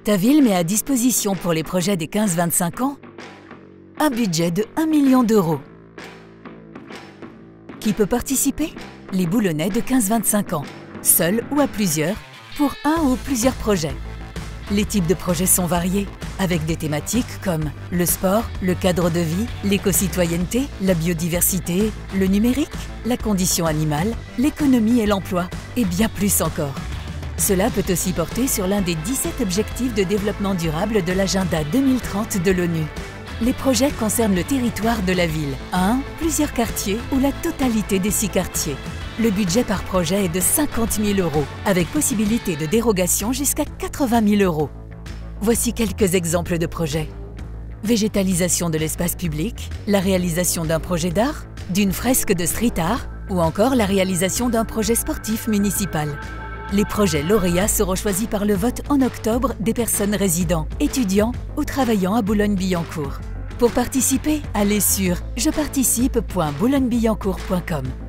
Ta ville met à disposition pour les projets des 15-25 ans un budget de 1 million d'euros. Qui peut participer? Les Boulonnais de 15-25 ans, seuls ou à plusieurs, pour un ou plusieurs projets. Les types de projets sont variés, avec des thématiques comme le sport, le cadre de vie, l'éco-citoyenneté, la biodiversité, le numérique, la condition animale, l'économie et l'emploi, et bien plus encore. Cela peut aussi porter sur l'un des 17 objectifs de développement durable de l'agenda 2030 de l'ONU. Les projets concernent le territoire de la ville, un, plusieurs quartiers ou la totalité des 6 quartiers. Le budget par projet est de 50 000 €, avec possibilité de dérogation jusqu'à 80 000 €. Voici quelques exemples de projets. Végétalisation de l'espace public, la réalisation d'un projet d'art, d'une fresque de street art ou encore la réalisation d'un projet sportif municipal. Les projets lauréats seront choisis par le vote en octobre des personnes résidant, étudiants ou travaillant à Boulogne-Billancourt. Pour participer, allez sur jeparticipe.boulognebillancourt.com.